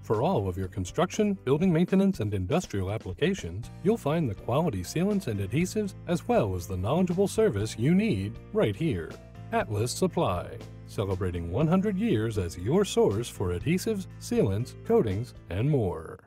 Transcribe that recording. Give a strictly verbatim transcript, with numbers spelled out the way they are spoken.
For all of your construction, building maintenance, and industrial applications, you'll find the quality sealants and adhesives as well as the knowledgeable service you need right here. Atlas Supply, celebrating one hundred years as your source for adhesives, sealants, coatings, and more.